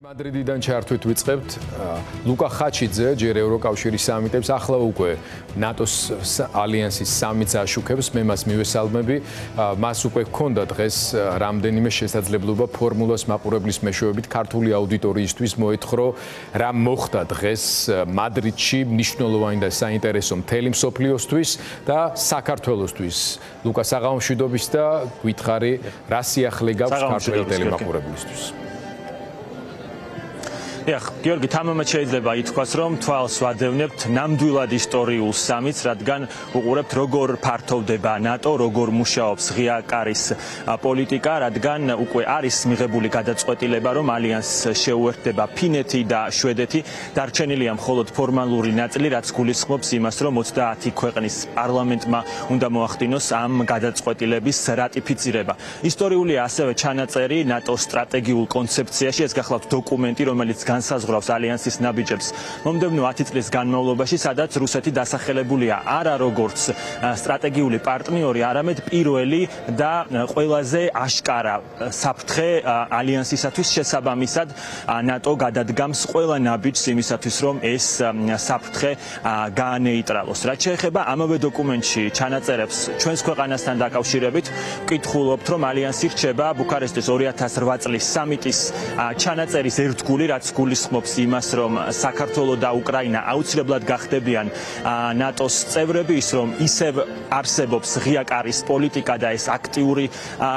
მადრიდიდან ჩართვით ვიწყებთ. ლუკა ხაჩიძე ჯერ ევროკავშირის სამიტებს, ახლა უკვე NATO-ს ალიანსის სამიტს აშუქებს. მე მას მივესალმები. მას უკვე ჰქონდა დღეს რამდენიმე შესაძლებლობა ფორმულას მაყურებლის მეშვეობით ქართული აუდიტორიისთვის მოეთხოვა, რა მოხდა დღეს მადრიდში, მნიშვნელოვანი და საინტერესო მთელი მსოფლიოსთვის და საქართველოსთვის. ლუკა, საღამომშვიდობის და გითხარი, რა სიახლე გაქვს ქართული ტელემაყურებლისთვის. გიორგი, თამამად შეიძლება ითქვას, რომ თვალს ვადევნებთ ნამდვილად ისტორიულ სამიტს, რადგან უყურებთ, როგორ ფართოვდება ნატო, როგორ მუშაობს ღია კარის პოლიტიკა, რადგან უკვე არის მიღებული გადაწყვეტილება, რომ ალიანსს შეუერთდება ფინეთი და შვედეთი. დარჩენილია მხოლოდ ფორმალური ნაწილი, რაც გულისხმობს იმას, რომ 30 ქვეყნის პარლამენტმა უნდა მოახდინოს ამ გადაწყვეტილების რატიფიცირება. ისტორიულია ასევე ჩანაწერი ნატოს სტრატეგიულ კონცეფციაში, ეს გახლავთ დოკუმენტი, რომელიც განსაზღვრავს ალიანსის ნაბიჯებს მომდევნო 10 წლის განმავლობაში, სადაც რუსეთი დასახელებულია არა როგორც სტრატეგიული პარტნიორი, არამედ პირველი და ყველაზე აშკარა საფრთხე ალიანსისათვის. შესაბამისად, ნატო გადადგამს ყველა ნაბიჯს იმისათვის, რომ ეს საფრთხე გაანეიტრალოს. რაც შეეხება ამავე დოკუმენტში ჩანაწერებს ჩვენს ქვეყანასთან დაკავშირებით, ვკითხულობთ, რომ ალიანსი რჩება ბუქარესტის 2008 წლის სამიტის ჩანაწერის ერთგული, რაც გულისხმობს იმას, რომ საქართველო და უკრაინა აუცილებლად გახდებიან ნატოს წევრები, ის რომ ისევ არსებობს ღია კარის პოლიტიკა და ეს აქტიური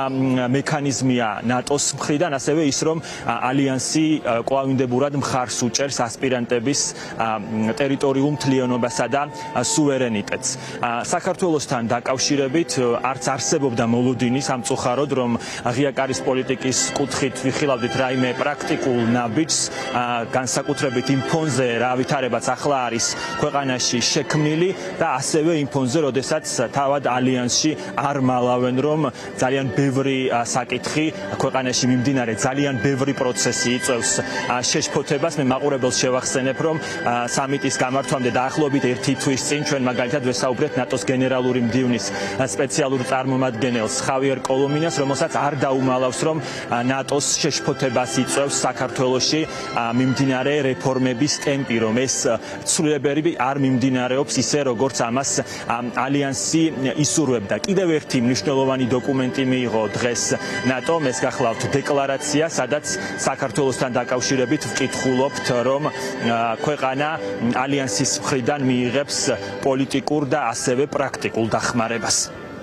მექანიზმია ნატოს მხრიდან, ასევე ის რომ ალიანსი კვლავინდებურად მხარს უჭერს ასპირანტების ტერიტორიულ მთლიანობასა და სუვერენიტეტს. საქართველოსთან დაკავშირებით არც არსებობდა მოლოდინი სამწუხაროდ, რომ ღია კარის პოლიტიკის კუთხით ვიხილავდით რაიმე პრაქტიკულ ნაბიჯს, განსაკუთრებით იმ ფონზე, რა ვითარებაც ახლა არის ქვეყანაში შექმნილი და ასევე იმ ფონზე, როდესაც თავად ალიანსში არ მალავენ, რომ ძალიან ბევრი საკითხი ქვეყანაში მიმდინარე, ძალიან ბევრი პროცესი იწვევს შეშფოთებას. მე მაყურებელს შევახსენებ, რომ სამიტის გამართვამდე დაახლოებით 1 თვის წინ ჩვენ მაგალითად ვესაუბრეთ ნატოს გენერალური მდივნის სპეციალურ წარმომადგენელს ხავიერ კოლომინას, რომელსაც არ დაუმალავს, რომ ნატოს შეშფოთებას იწვევს საქართველოში მიმდინარე რეფორმების ტემპი, რომ ეს ცვლილებები არ მიმდინარეობს ისე, როგორც ამას ალიანსი ისურვებდა. კიდევ ერთი მნიშვნელოვანი დოკუმენტი მიიღო დღეს ნატომ, ეს გახლავთ დეკლარაცია, სადაც საქართველოსთან დაკავშირებით ვკითხულობთ, რომ ქვეყანა ალიანსის მხრიდან მიიღებს პოლიტიკურ და ასევე პრაქტიკულ დახმარებას.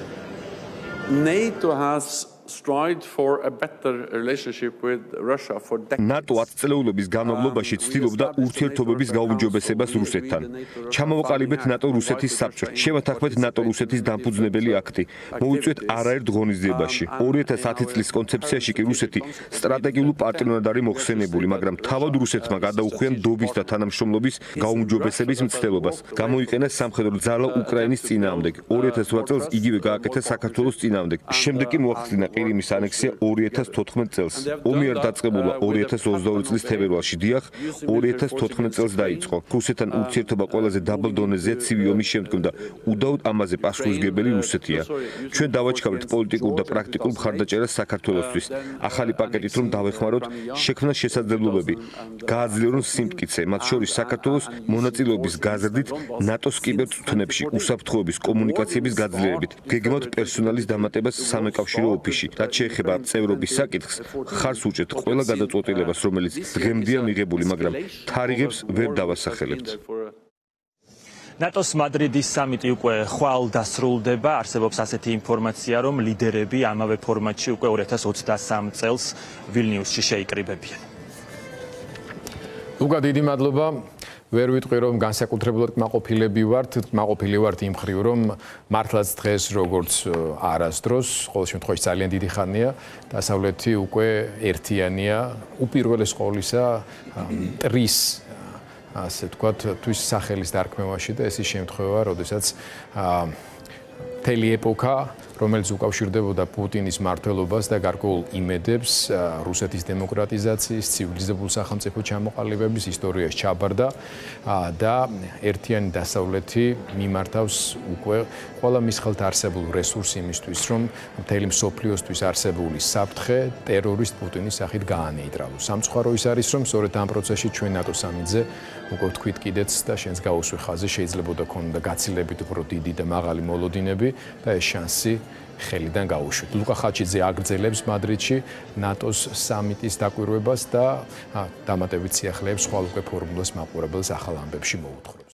NATO has strived for a better relationship with Russia for decades. NATO 10 წლეულობის განმავლობაში ცდილობდა ურთიერთობების გაუმჯობესებას რუსეთთან. ჩამოვაყალიბეთ NATO-რუსეთის საბჭოს. შევათანხმეთ NATO-რუსეთის დამფუძნებელი აქტი. მოვიწვიეთ არაერთ ღონისძიებაში. 2010 წლის კონცეფციაში კი რუსეთი სტრატეგიულ პარტნიორად არის მოხსენებული, მაგრამ თავად რუსეთმა გადაუხვია ნდობის და თანამშრომლობის გაუმჯობესების მცდელობას. გამოიყენა სამხედრო ძალა უკრაინის წინააღმდეგ. 2008 წელს იგივე გააკეთა საქართველოს წინააღმდეგ. შემდეგ კი მოახდინა ყირიმის ანექსია 2014 წელს. ომი არ დაწყებულა 2022 წლის თებერვალში, დიახ, 2014 წელს დაიწყო. რუსეთთან ურთიერთობა ყველაზე დაბალ დონეზეა ცივი ომის შემდგომ და უდაოდ ამაზე პასუხისმგებელი რუსეთია. ჩვენ დავაჩქარეთ პოლიტიკურ და პრაქტიკულ მხარდაჭერას საქართველოსთვის. ახალი პაკეტით რომ დავეხმაროთ შექმნას შესაძლებლობები, გააძლიერონ სიმტკიცე, მათ შორის საქართველოს მონაწილეობის გაზრდით ნატოს კიბერწვრთნებში, უსაფრთხოების კომუნიკაციების გაძლიერებით, გეგმავთ პერსონალის დამატებას სამეკავშირო ოფისში. რაც შეეხება წევრობის საკითხს, ხარს უჭერთ ყველა გადაწყვეტილებას, რომელიც დღემდეა მიღებული, მაგრამ თარიღებს ვერ დავასახელებთ. ნატოს მადრიდის სამიტი უკვე ხვალ დასრულდება. არსებობს ასეთი ინფორმაცია, რომ ლიდერები ამავე ფორმატში უკვე 2023 წელს ვილნიუსში შეიკრიბებიან. ლუკა, დიდი მადლობა. ვერ ვიტყვი, რომ განსაკუთრებულად კმაყოფილები ვართ იმ მხრივ, რომ მართლაც დღეს როგორც არასდროს, ყოველ შემთხვევაში ძალიან დიდი ხანია, დასავლეთი უკვე ერთიანია, უპირველეს ყოვლისა ტრის, ასე ვთქვათ, თვის სახელის დარქმევაში და ეს ის შემთხვევა, როდესაც მთელი ეპოქა რომელიც უკავშირდებოდა პუტინის მმართველობას და გარკვეულ იმედებს რუსეთის დემოკრატიზაციის, ცივილიზებულ სახელმწიფო ჩამოყალიბების ისტორიაში ჩაბარდა და ერთიანი დასავლეთი მიმართავს უკვე ყველა მის ხელთ არსებულ რესურს იმისთვის, რომ მთელი მსოფლიოსთვის არსებული საფრთხე ტერორისტ პუტინის სახით გაანეიტრალოს. სამწუხარო ის არის, რომ სწორედ ამ პროცესში ჩვენ ნატო სამიტზე უკვე ვთქვით კიდეც და შენს გაუსვი ხაზი შეიძლებოდა ქონოდა გაცილებით უფრო დიდი და მაღალი მოლოდინები და ეს შანსი ხელიდან გაუშვით. ლუკა ხაჩიძე აგრძელებს მადრიდში ნატოს სამიტის დაკვირვებას და დამატებით სიახლეებს ხვალ უკვე ფორმულას მაყურებელს ახალ ამბებში მოუთხრობს.